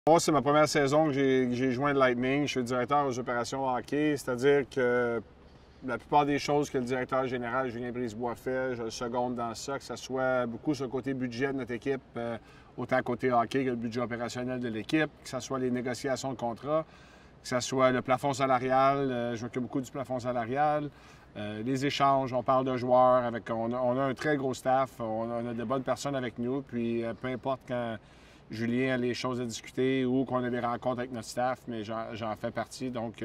Moi, c'est ma première saison que j'ai joint le Lightning. Je suis directeur aux opérations hockey, c'est-à-dire que la plupart des choses que le directeur général Julien Brisebois fait, je le seconde dans ça, que ce soit beaucoup sur le côté budget de notre équipe, autant côté hockey que le budget opérationnel de l'équipe, que ce soit les négociations de contrat, que ce soit le plafond salarial, je m'occupe beaucoup du plafond salarial, les échanges, on parle de joueurs, on a un très gros staff, on a de bonnes personnes avec nous, puis peu importe quand Julien a les choses à discuter ou qu'on a des rencontres avec notre staff, mais j'en fais partie. Donc,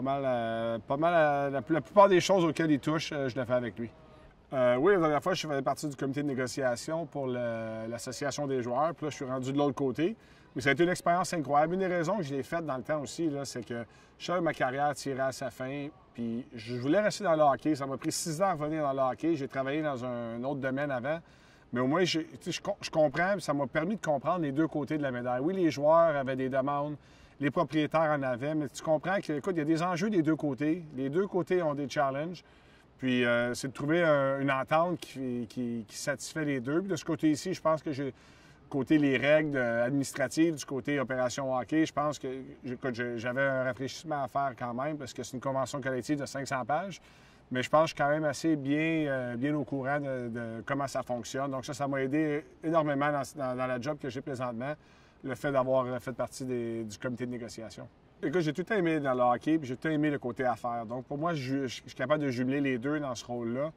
la plupart des choses auxquelles il touche, je le fais avec lui. Oui, la dernière fois, je faisais partie du comité de négociation pour l'association des joueurs. Puis là, je suis rendu de l'autre côté. Mais ça a été une expérience incroyable. Une des raisons que je l'ai faite dans le temps aussi, c'est que je savais que ma carrière tirait à sa fin. Puis je voulais rester dans le hockey. Ça m'a pris 6 ans à revenir dans le hockey. J'ai travaillé dans un autre domaine avant. Mais au moins, je comprends, ça m'a permis de comprendre les deux côtés de la médaille. Oui, les joueurs avaient des demandes, les propriétaires en avaient, mais tu comprends qu'il y a des enjeux des deux côtés. Les deux côtés ont des challenges. Puis, c'est de trouver une entente qui satisfait les deux. Puis de ce côté ici, je pense que côté les règles administratives, du côté opération hockey, je pense que j'avais un rafraîchissement à faire quand même, parce que c'est une convention collective de 500 pages. Mais je pense que je suis quand même assez bien au courant de comment ça fonctionne. Donc ça m'a aidé énormément dans la job que j'ai présentement, le fait d'avoir fait partie du comité de négociation. Écoute, j'ai tout le temps aimé dans le hockey, puis j'ai tout le temps aimé le côté affaires. Donc pour moi, je suis capable de jumeler les deux dans ce rôle-là.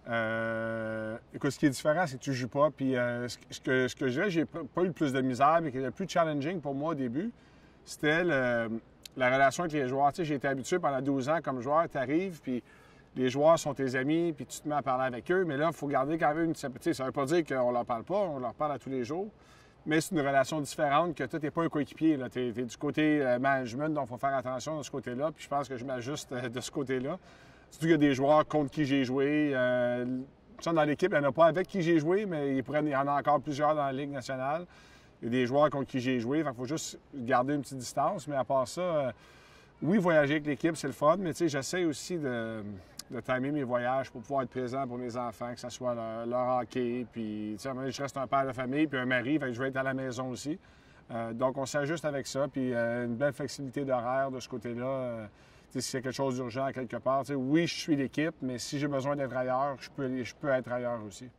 Écoute, ce qui est différent, c'est que tu ne joues pas. Puis ce que je dirais, j'ai pas eu le plus de misère, mais qui est le plus challenging pour moi au début, c'était la relation avec les joueurs. Tu sais, j'ai été habitué pendant 12 ans comme joueur, tu arrives, puis les joueurs sont tes amis, puis tu te mets à parler avec eux. Mais là, il faut garder quand même une... Ça ne veut pas dire qu'on leur parle pas, on leur parle à tous les jours. Mais c'est une relation différente que toi, tu n'es pas un coéquipier. Tu es du côté management, donc il faut faire attention de ce côté-là. Puis je pense que je m'ajuste de ce côté-là. Surtout qu'il y a des joueurs contre qui j'ai joué. Dans l'équipe, il n'y en a pas avec qui j'ai joué, mais il y en a encore plusieurs dans la Ligue nationale. Il y a des joueurs contre qui j'ai joué. Il faut juste garder une petite distance. Mais à part ça, oui, voyager avec l'équipe, c'est le fun. Mais j'essaie aussi de timer mes voyages pour pouvoir être présent pour mes enfants, que ce soit leur hockey. Puis, je reste un père de famille puis un mari, je vais être à la maison aussi. Donc, on s'ajuste avec ça. Puis, une belle flexibilité d'horaire de ce côté-là. Si c'est quelque chose d'urgent quelque part, oui, je suis l'équipe, mais si j'ai besoin d'être ailleurs, je peux être ailleurs aussi.